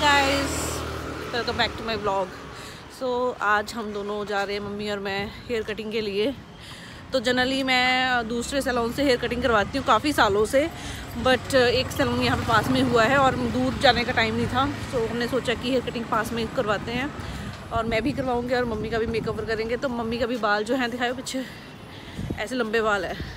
Guys, welcome back to my vlog. So आज हम दोनों जा रहे हैं, मम्मी और मैं, हेयर कटिंग के लिए। तो जनरली मैं दूसरे सैलून से हेयर कटिंग करवाती हूँ काफ़ी सालों से, बट एक सैलून यहाँ पे पास में हुआ है और दूर जाने का टाइम नहीं था। सो हमने सोचा कि हेयर कटिंग पास में करवाते हैं और मैं भी करवाऊँगी और मम्मी का भी मेकओवर करेंगे। तो मम्मी का भी बाल जो है दिखाए पीछे, ऐसे लंबे बाल है।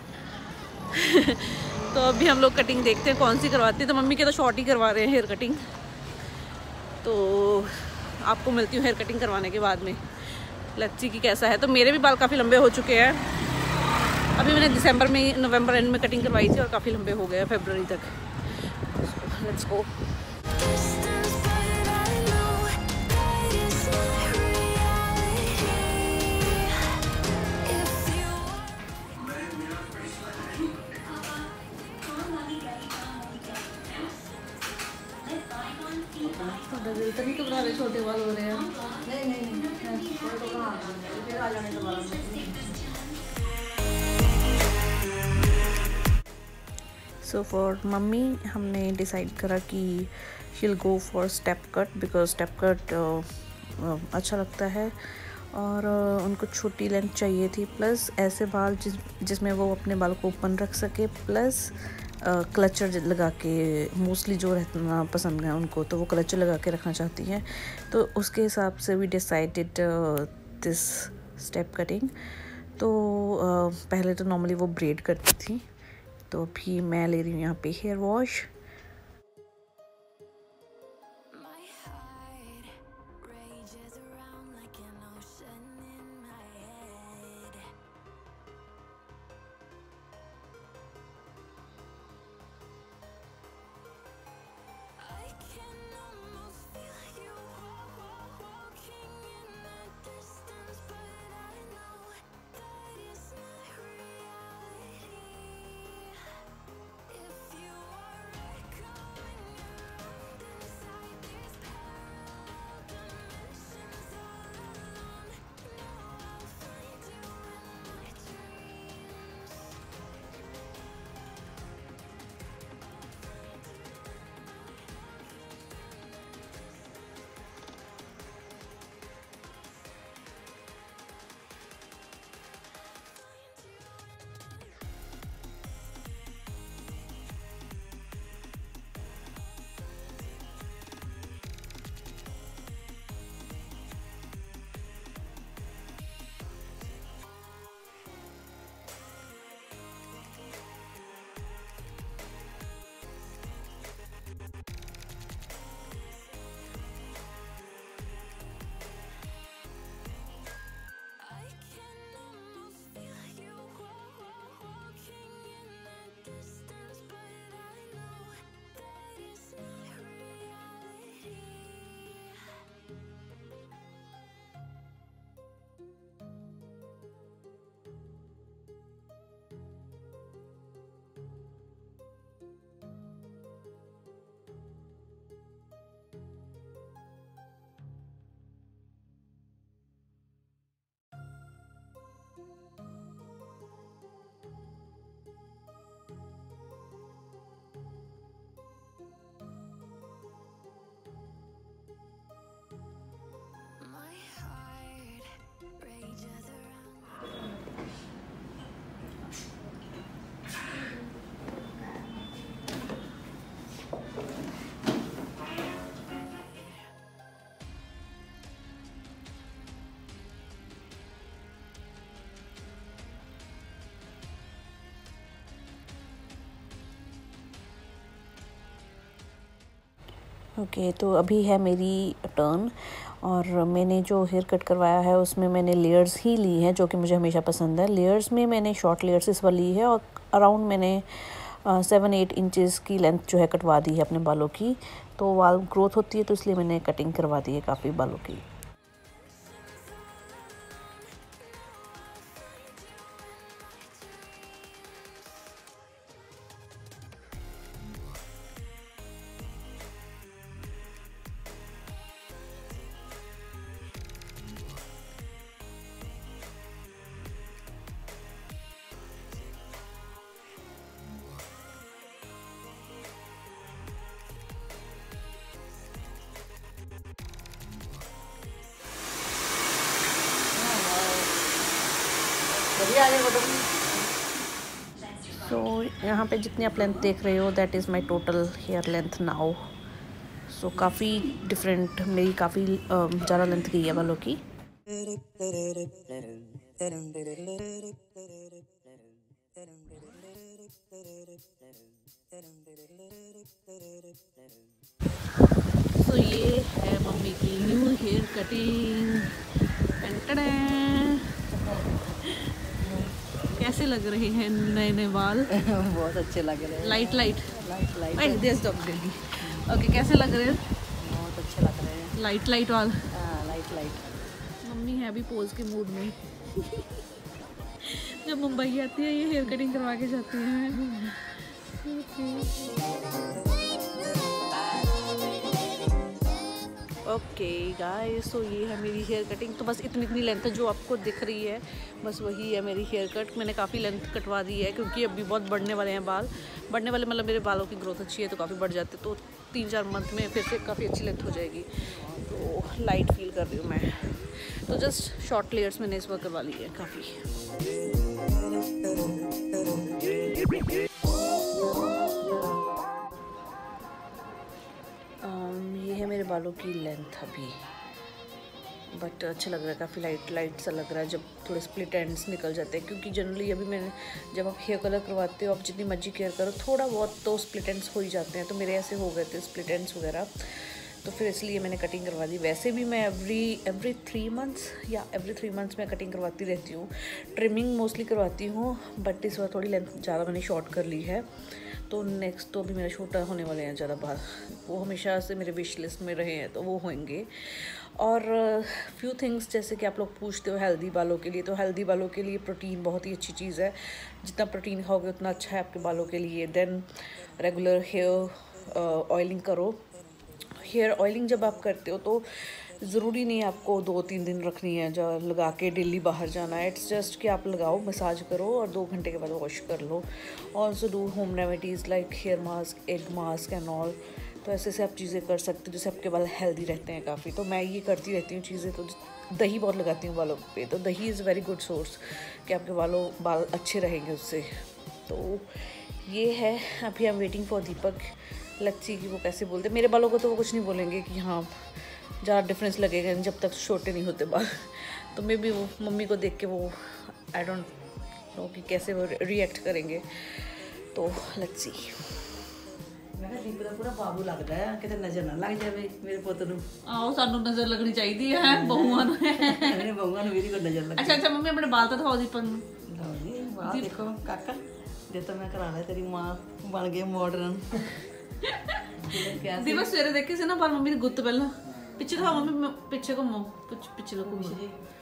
तो अभी हम लोग कटिंग देखते हैं कौन सी करवाती है। तो मम्मी के तो शॉर्ट ही करवा रहे हैं हेयर कटिंग। तो आपको मिलती हूँ हेयर कटिंग करवाने के बाद में, लच्ची की कैसा है। तो मेरे भी बाल काफ़ी लंबे हो चुके हैं। अभी मैंने दिसंबर में, नवंबर एंड में कटिंग करवाई थी और काफ़ी लंबे हो गए फरवरी तक। Let's go. तभी तो बना छोटे बाल हो रहे हैं। सो फॉर मम्मी हमने डिसाइड करा कि she'll go for step cut, because step cut अच्छा लगता है और उनको छोटी लेंथ चाहिए थी, प्लस ऐसे बाल जिसमें वो अपने बाल को ओपन रख सके, प्लस क्लचर लगा के, मोस्टली जो रहना पसंद है उनको, तो वो क्लचर लगा के रखना चाहती हैं। तो उसके हिसाब से we decided this step cutting. तो पहले तो नॉर्मली वो ब्रेड करती थी, तो अभी मैं ले रही हूँ यहाँ पे हेयर वॉश। ओके, तो अभी है मेरी टर्न और मैंने जो हेयर कट करवाया है उसमें मैंने लेयर्स ही ली हैं, जो कि मुझे हमेशा पसंद है। लेयर्स में मैंने शॉर्ट लेयर्स इस बार ली है और अराउंड मैंने 7-8 इंचेस की लेंथ जो है कटवा दी है अपने बालों की। तो बाल ग्रोथ होती है तो इसलिए मैंने कटिंग करवा दी है काफ़ी बालों की। सो यहाँ पे जितनी आप लेंथ देख रहे हो that is my total hair length now. So काफ़ी डिफरेंट, मेरी काफ़ी ज़्यादा लेंथ गई है बालों की। सो ये है मम्मी की न्यू हेयर कटिंग। कैसे लग रहे हैं नए नए बाल? बहुत अच्छे लग रहे हैं। Light light light light okay, कैसे लग रहे हैं? बहुत अच्छे लग रहे हैं। लाइट लाइट वाल। हाँ, लाइट लाइट। मम्मी है अभी पोज के मूड में। जब मुंबई आती है ये हेयर कटिंग करवा के जाती है। ओके गाइस, सो ये है मेरी हेयर कटिंग। तो बस इतनी लेंथ जो आपको दिख रही है, बस वही है मेरी हेयर कट। मैंने काफ़ी लेंथ कटवा दी है क्योंकि अभी बहुत बढ़ने वाले हैं बाल। बढ़ने वाले मतलब मेरे बालों की ग्रोथ अच्छी है तो काफ़ी बढ़ जाते, तो 3-4 मंथ में फिर से काफ़ी अच्छी लेंथ हो जाएगी। तो लाइट फील कर रही हूँ मैं, तो जस्ट शॉर्ट लेयर्स मैंने इस बार करवा ली है काफ़ी। ये है मेरे बालों की लेंथ अभी, बट अच्छा लग रहा है, काफ़ी लाइट सा लग रहा है जब थोड़े स्प्लिट एंड्स निकल जाते हैं। क्योंकि जनरली अभी मैंने जब आप हेयर कलर करवाते हो, आप जितनी मर्जी केयर करो, थोड़ा बहुत तो स्प्लिट एंड्स हो ही जाते हैं। तो मेरे ऐसे हो गए थे स्प्लिट एंड्स वगैरह, तो फिर इसलिए मैंने कटिंग करवा दी। वैसे भी मैं एवरी 3 मंथ्स या एवरी 3 मंथ्स मैं कटिंग करवाती रहती हूँ। ट्रिमिंग मोस्टली करवाती हूँ, बट इस बार थोड़ी लेंथ ज़्यादा मैंने शॉर्ट कर ली है। तो नेक्स्ट तो अभी मेरा छोटा होने वाले हैं ज़्यादा बाल, वो हमेशा से मेरे विश लिस्ट में रहे हैं, तो वो होंगे। और फ्यू थिंग्स जैसे कि आप लोग पूछते हो हेल्दी बालों के लिए, तो हेल्दी बालों के लिए प्रोटीन बहुत ही अच्छी चीज़ है। जितना प्रोटीन खाओगे उतना अच्छा है आपके बालों के लिए। देन रेगुलर हेयर ऑयलिंग करो। हेयर ऑयलिंग जब आप करते हो तो ज़रूरी नहीं आपको 2-3 दिन रखनी है जो लगा के डेली बाहर जाना है। इट्स जस्ट कि आप लगाओ, मसाज करो और 2 घंटे के बाद वॉश कर लो। Also do home remedies like hair mask, egg mask and all. तो ऐसे से आप चीज़ें कर सकते हो जिससे आपके बाल हेल्दी रहते हैं काफ़ी। तो मैं ये करती रहती हूँ चीज़ें। तो दही बहुत लगाती हूँ बालों पे, तो दही इज़ वेरी गुड सोर्स कि आपके बाल अच्छे रहेंगे उससे। तो ये है, अभी I am waiting for Deepak. लच्छी की वो कैसे बोलते, मेरे बालों को तो वो कुछ नहीं बोलेंगे कि हाँ ज़्यादा डिफरेंस लगेगा जब तक छोटे नहीं होते बाल। तो मे भी वो मम्मी को देख के वो आई डोंट नो कि कैसे वो रिएक्ट करेंगे। तो लेट्स सी। पूरा बाबू लगता है, किते नजर ना लग जाए मेरे पुੱਤ ਨੂੰ। आओ सानू नजर लगनी चाहिए है बहुआं ਨੂੰ। मेरे बहुआ ਨੂੰ मेरी को नजर लगे। अच्छा मम्मी अपने बाल तो दिखाओ दीपक ਨੂੰ। ਲਓ ਜੀ, ਵਾਹ ਦੇਖੋ ਕਾਕਾ, ਜੇ ਤਾਂ मैं करा लिया तेरी माँ बन गई मॉडर्न। दीपक सवेरे देखे से ना बाल मम्मी ने गुत्त पहला पीछे दिखाओ मम्मी, पीछे घूमो, पीछे लो घूमो।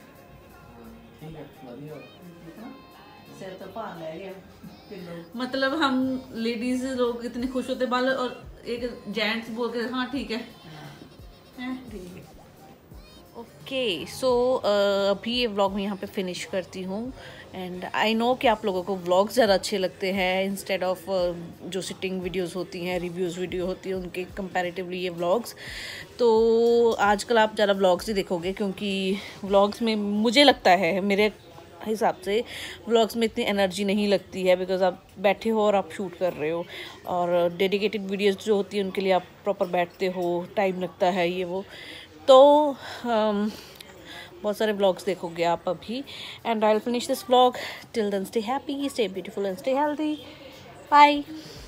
मतलब हम लेडीज लोग इतने खुश होते बाल, और एक जेंट्स बोल के हाँ ठीक है। ओके, सो अभी ये व्लॉग मैं यहाँ पे फिनिश करती हूँ। एंड आई नो कि आप लोगों को व्लॉग्स ज़्यादा अच्छे लगते हैं इंस्टेड ऑफ जो सिटिंग वीडियोस होती हैं, रिव्यूज़ वीडियो होती है उनके कंपैरेटिवली ये व्लॉग्स। तो आजकल आप ज़्यादा व्लॉग्स ही देखोगे, क्योंकि व्लॉग्स में मुझे लगता है, मेरे हिसाब से व्लॉग्स में इतनी एनर्जी नहीं लगती है, बिकॉज आप बैठे हो और आप शूट कर रहे हो। और डेडिकेटेड वीडियोज़ जो होती है उनके लिए आप प्रॉपर बैठते हो, टाइम लगता है ये वो। तो बहुत सारे व्लॉग्स देखोगे आप अभी। And I will finish this vlog. Till then stay happy, stay beautiful and stay healthy. Bye.